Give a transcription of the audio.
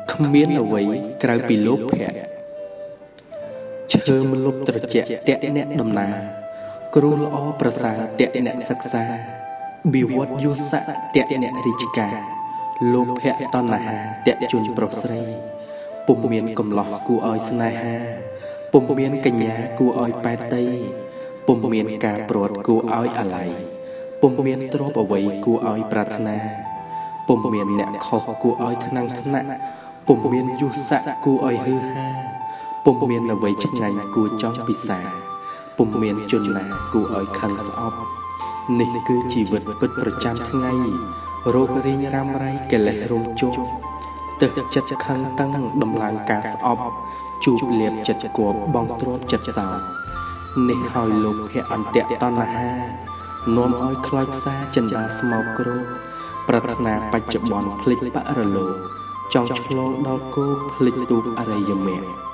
គ្មានអ្វីក្រៅពីលោភៈឈើម្លប់ត្រជាក់តាក់អ្នកដំណើរគ្រូល្អប្រសើរតាក់អ្នកសិក្សាវិវត្តយុស័កតាក់អ្នករាជការលោភៈតណ្ហាតាក់ជនប្រុសស្រីពុំមានកំឡោះគួរឲ្យស្នេហាពុំមានកញ្ញាគួរឲ្យប៉ែតតីពុំមានការព្រាត់គួរឲ្យអាល័យពុំមានទ្រព្យអ្វីគួរឲ្យប្រាថ្នាពុំមានអ្នកខុសគួរឲ្យថ្នាំងថ្នាក់ពុំមានយុស័កគួរឲ្យហឺហាពុំមានអ្វីឆ្ងាញ់គួរចង់ពិសាពុំមានជនណាគួរឲ្យខឹងស្អប់នេះគឺជីវិតពិតប្រចាំថ្ងៃរោគរីងរ៉ាំរ៉ៃកិលេសរំជោគទឹកចិត្តខឹងតឹងដំឡើងការស្អប់ជួបលៀបចិត្តគប់បងទ្រពចិត្តសោកនេះហើយលោភៈអន្តៈតណ្ហានាំឲ្យខ្លោចផ្សាចិន្តាស្មោកគ្រោកប្រាថ្នាបច្ចុប្បន្នភ្លេចបរលោកចង់ឆ្លងដល់គោភ្លេចទូកអរិយមគ្គ